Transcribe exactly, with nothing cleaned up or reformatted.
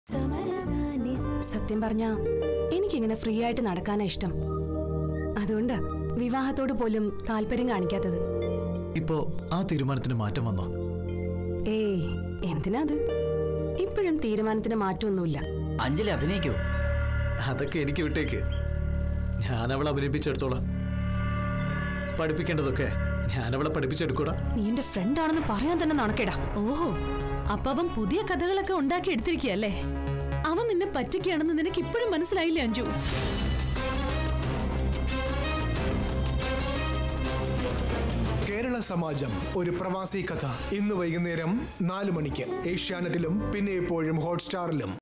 സത്യം പറഞ്ഞ എനിക്കിങ്ങനെ ഫ്രീ ആയിട്ട് നടക്കാനാ ഇഷ്ടം. അതുകൊണ്ട് വിവാഹത്തോട് പോലും താല്പര്യം കാണിക്കാത്തത്. ഇപ്പോ ആ തീരുമാനത്തിന് മാറ്റം വന്നോ? ഏയ് എന്തിനാ അത്? ഇപ്പോഴും തീരുമാനത്തിന് മാറ്റമൊന്നുമില്ല. അഞ്ജലി അഭിനയിക്കോ? അതൊക്കെ എനിക്ക് വിട്ടേക്ക്. ഞാൻ അവളെ അഭിനയിപ്പിച്ചെടുത്തോളാം. പഠിപ്പിക്കേണ്ടതൊക്കെ ഞാൻ അവളെ പഠിപ്പിച്ചെടുക്കൂടാ. നീ എന്റെ ഫ്രണ്ട് ആണെന്ന് പറയാൻ തന്നെ നടക്കേടാ. ഓഹോ, അപ്പൊ അവൻ പുതിയ കഥകളൊക്കെ ഉണ്ടാക്കി എടുത്തിരിക്കുകയല്ലേ? അവൻ നിന്നെ പറ്റിക്കുകയാണെന്ന് നിനക്ക് ഇപ്പോഴും മനസ്സിലായില്ലേ അഞ്ജു? കേരള സമാജം ഒരു പ്രവാസി കഥ ഇന്ന് വൈകുന്നേരം നാലു മണിക്ക് ഏഷ്യാനെറ്റിലും പിന്നെ എപ്പോഴും ഹോട്ട്സ്റ്റാറിലും.